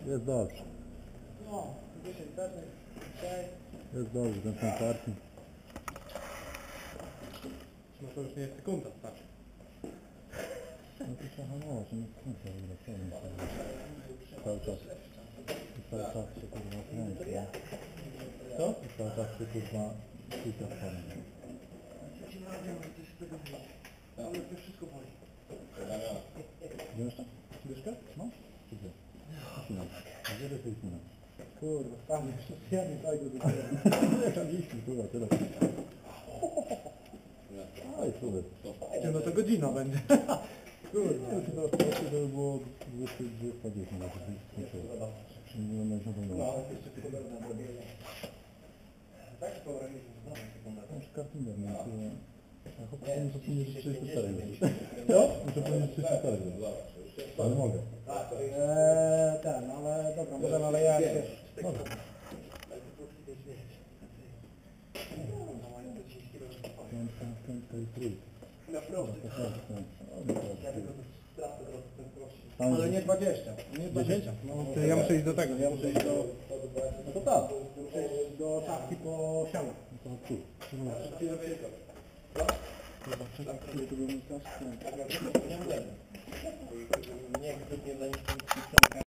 Jest dobrze. No, 10 pewnych, dzisiaj. Jest dobrze, ten sam parking. No to już nie jest sekunda, tak. No to trochę mało, że nie skończę, ile cały czas. I cały czas się kurwa kręci, nie? Co? I cały czas się kurwa kilka stron. Ale to wszystko boli. Wiesz to? Dyszkę? No? Gdzie? Ścinam. Gdzie lepiej ścinam? Kurwa, tam jeszcze zjadnie tego do Jaka liści, kurwa, tyle. Aj, super. no to godzina będzie. Kurwa, to by było 210, jak to skończyło. Czyli nie będę się pomylił. Tak się pobraliśmy. Już kartiner, nie? Ja chłopaki muszę powiedzieć, że 34 jest. Co? Muszę powiedzieć, że 34 jest. Ale mogę. Ten, ale dobra, możemy, ale ja wiesz. Mogę. Piątka i trójka. Ale nie 20, nie 20. No, to ja muszę iść do tego, ja muszę iść do... No to tak. Muszę iść do szafki po siano. No to tu. Czekaj, tu bym musiał skręcić. Nie, nie, nie, nie, nie, nie, nie, nie, nie, nie, nie, nie,